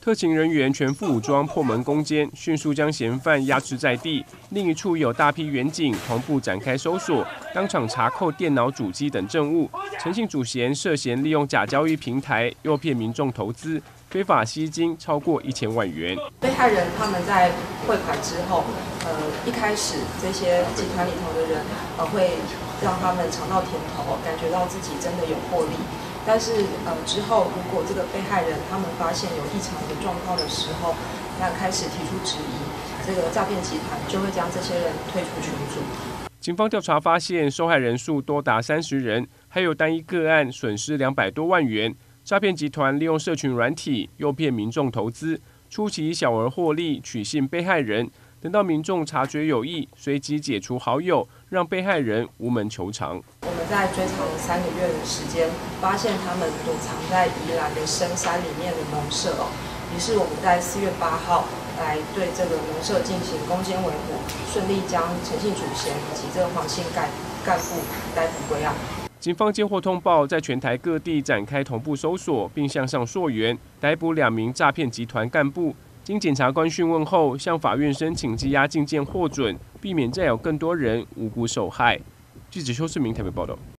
特勤人员全副武装破门攻坚，迅速将嫌犯压制在地。另一处有大批员警同步展开搜索，当场查扣电脑、主机等证物。陈姓主嫌涉嫌利用假交易平台诱骗民众投资，非法吸金超过1000万元。 被害人他们在汇款之后，一开始这些集团里头的人，会让他们尝到甜头，感觉到自己真的有获利。但是之后如果这个被害人他们发现有异常的状况的时候，那开始提出质疑，这个诈骗集团就会将这些人退出群组。 警方调查发现，受害人数多达30人，还有单一个案损失200多万元。诈骗集团利用社群软体诱骗民众投资，初期小额获利，取信被害人。等到民众察觉有异，随即解除好友，让被害人无门求偿。 我们在追查了3个月的时间，发现他们躲藏在宜兰的深山里面的农舍于是我们在4月8号来对这个农舍进行攻坚为虎，顺利将陈姓主嫌以及这个黄姓干部逮捕归案。 警方接获通报，在全台各地展开同步搜索，并向上溯源，逮捕2名诈骗集团干部。经检察官讯问后，向法院申请羁押禁见获准，避免再有更多人无辜受害。记者邱世明台北报道。